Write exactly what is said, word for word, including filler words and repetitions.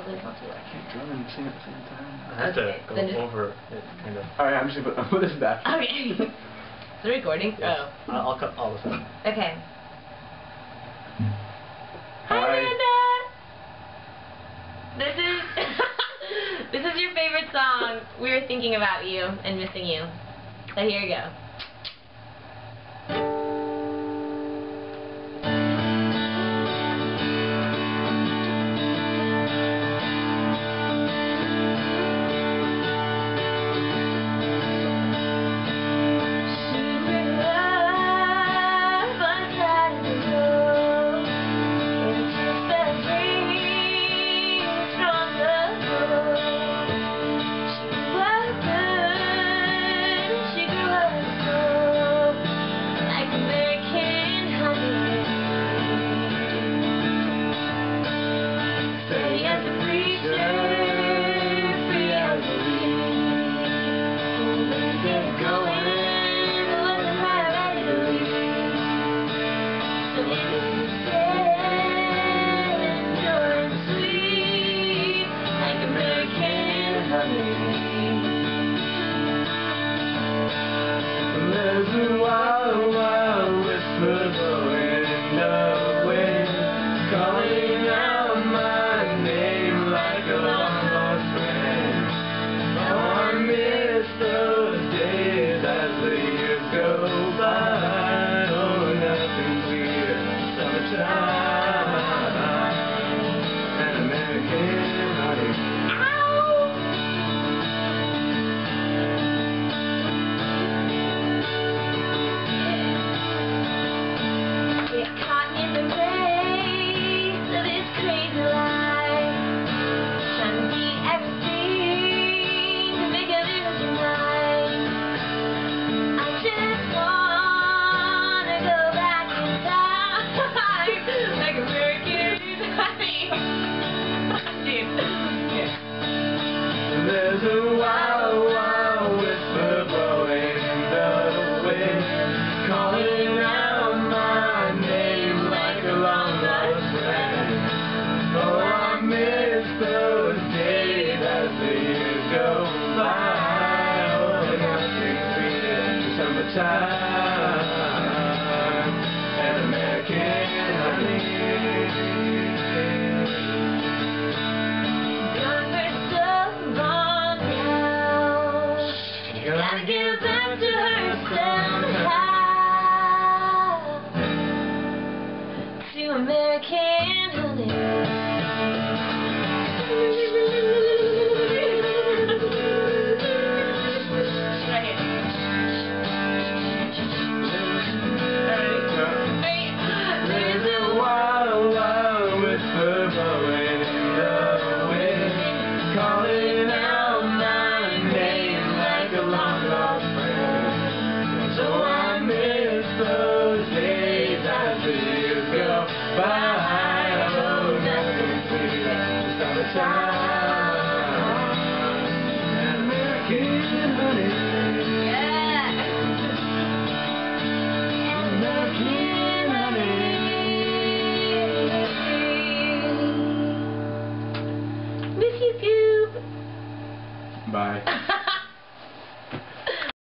please don't do that. I can't drum and sing at the same time. I have Okay, to go then just- over it, kind of. Alright, I'm just gonna put, put this back. Okay. Is it recording? Yes. Oh. I'll, I'll cut all this out. Okay. Hi, Hi. Amanda! This is... this is your favorite song. We were thinking about you and missing you. So here you go.